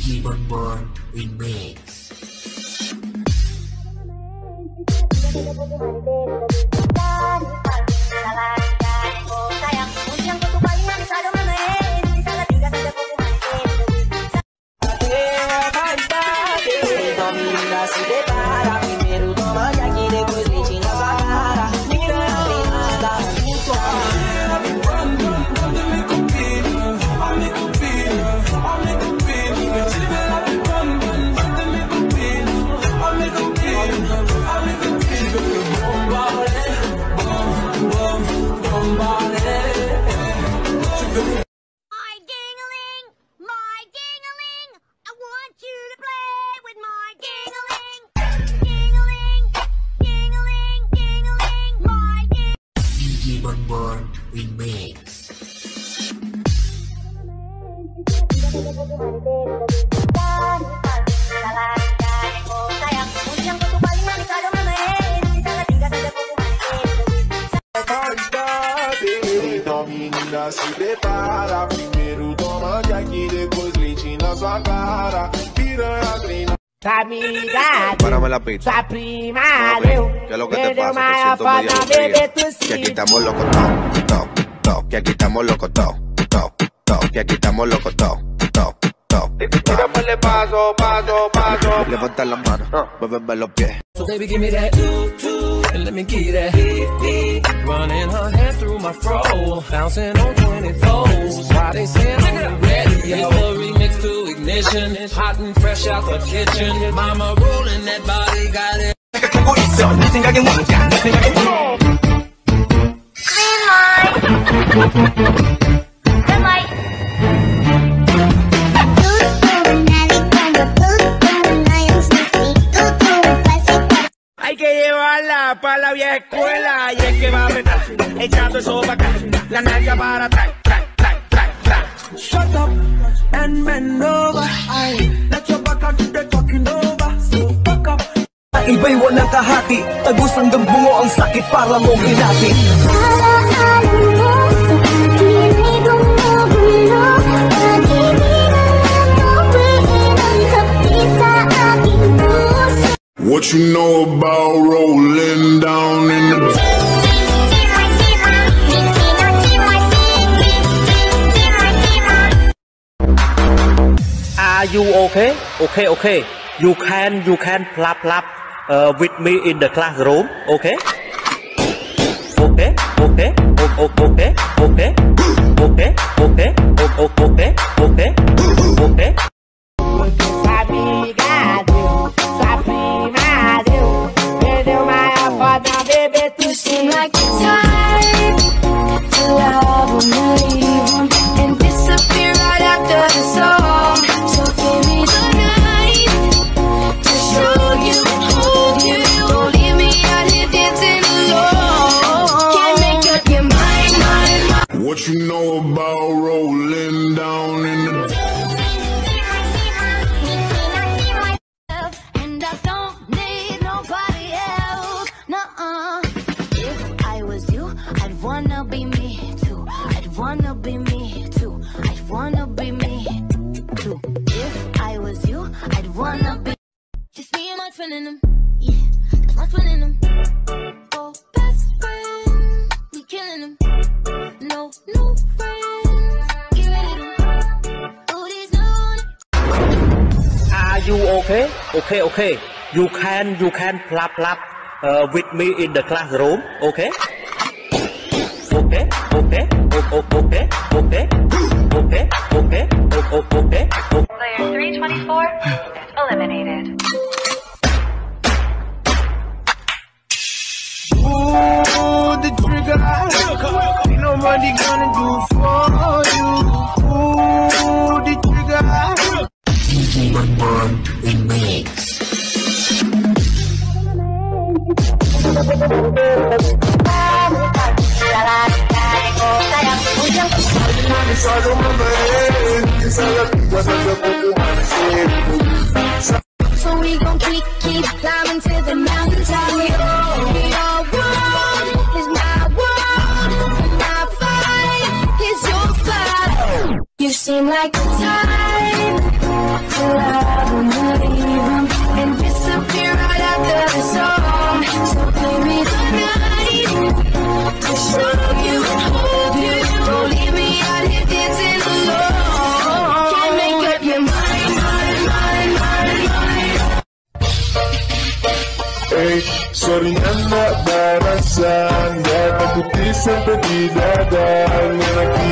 Bonbon Remix. Bonbon Remix. Então menina se prepara, primeiro toma Jack, depois leite na sua cara, piranha treina. Amiga, párame la pista. Sua prima, ¿Qué es lo que te pasa? Te siento medio aburrida. Que aquí estamos locos todos, que aquí estamos locos todos, que aquí estamos locos todos. Tírame paso, paso, paso. Levanta las manos, muéveme los pies. So baby, give me that and let me get that. Running her hands through my fro, bouncing on 24s. Why they saying I'm ready? It's the remix to Ignition, hot and fresh out the kitchen. Mama rolling that body, got it. Green light. Hay que llevarla para la vieja escuela. Y es que va a apretar, echando eso para acá, la nalga para atrás. Shut up and bend over. Let your back out to the talking over. So fuck up. Iba'y walang kahati, tagos hanggang bungo ang sakit para mong hinati. Para alam mo sa kilig ang magulo, pag-ibig ang tuwiin ang kapi sa aking puso. What you know about rolling down in the Are you okay? Okay. You can plap with me in the classroom. Okay. Amiga, sua prima, perdeu uma foda, bebê, tu Seem like the type to love and leave and disappear right after the song. So give me the night to show you, hold you. Don't leave me out here dancing alone. Can't make up your mind. What you know about rolling down in the And I don't need nobody else. Nuh-uh. If I was you, I'd wanna be me too. I'd wanna be me too. I'd wanna be me too. If I was you, I'd wanna be just me and my friend in them. Yeah, that's my friend in them. Oh, best friend, we killing them. No friends, get rid of them. Oh, these no. Are you okay? Okay. You can plap with me in the classroom. Okay. Player 324 eliminated. Ooh, the trigger, ain't nobody gonna do for you. Ooh, the trigger. Bonbon Remix. So we gon' keep climbing to the mountaintop. Your world is my world, my fight is your fight. You seem like the type to Hey, sorry I'm not bad at sign. Yeah, but this is the deed that